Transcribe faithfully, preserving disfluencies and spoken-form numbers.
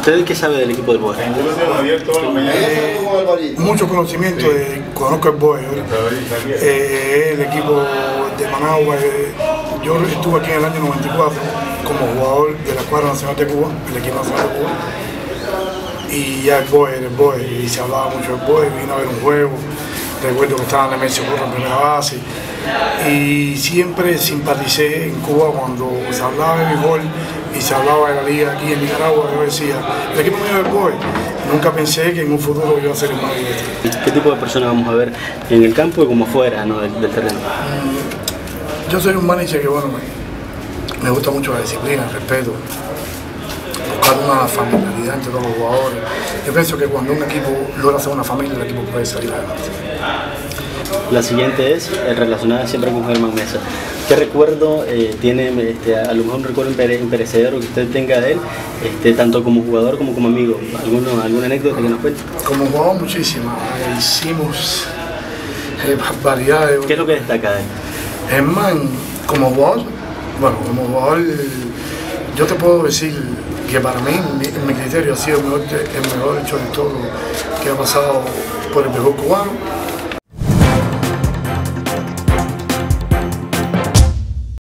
¿Usted qué sabe del equipo del Boe? Eh, mucho conocimiento, de, conozco el Boe, eh, el equipo de Managua. Eh, yo estuve aquí en el año noventa y cuatro como jugador de la Escuadra Nacional de Cuba, el equipo nacional de Cuba, y ya el Boe era el Boe, y se hablaba mucho del Boe, vino a ver un juego, recuerdo que estaba en la Nemesio Porra en primera base, y siempre simpaticé en Cuba cuando se hablaba de béisbol y se hablaba de la liga aquí en Nicaragua. Yo decía, el equipo mío del Boe, nunca pensé que en un futuro iba a ser el manager. ¿Qué tipo de personas vamos a ver en el campo y como fuera, ¿no? del, del terreno? Yo soy un manager que, bueno, me, me gusta mucho la disciplina, el respeto, buscar una familiaridad entre todos los jugadores. Yo pienso que cuando un equipo logra hacer una familia, el equipo puede salir adelante. La siguiente es relacionada siempre con Germán Mesa. ¿Qué recuerdo eh, tiene, este, a lo mejor un recuerdo imperecedero que usted tenga de él, este, tanto como jugador como como amigo? ¿Alguno, ¿Alguna anécdota que nos cuente? Como jugador, muchísimas. Eh, hicimos eh, barbaridades. ¿Qué es lo que destaca de él? Germán, como jugador, bueno, como jugador, yo te puedo decir que para mí, mi, mi criterio ha sido el mejor, el mejor hecho de todo que ha pasado por el béisbol cubano.